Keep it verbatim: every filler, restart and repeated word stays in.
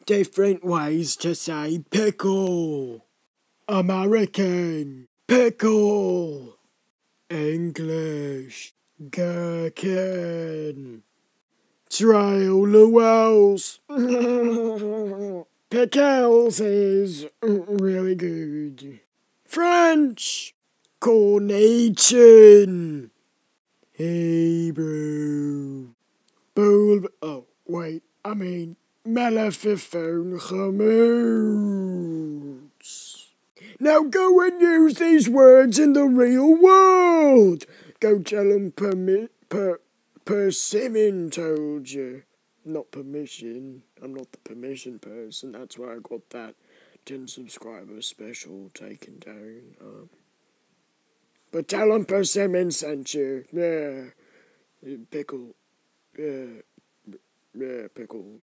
different ways to say pickle. American, pickle. English, gherkin. Trail Llewell's. Pickles is really good. French, Cornation. Hebrew, Bull. Oh, wait, I mean, Malefiphone Chamoots. Now go and use these words in the real world. Go tell them permi- per persimmon told you. Not permission. I'm not the permission person. That's where I got that ten subscriber special taken down. Um, but tell them persimmon sent you. Yeah. Pickle. Yeah. Yeah, pickle.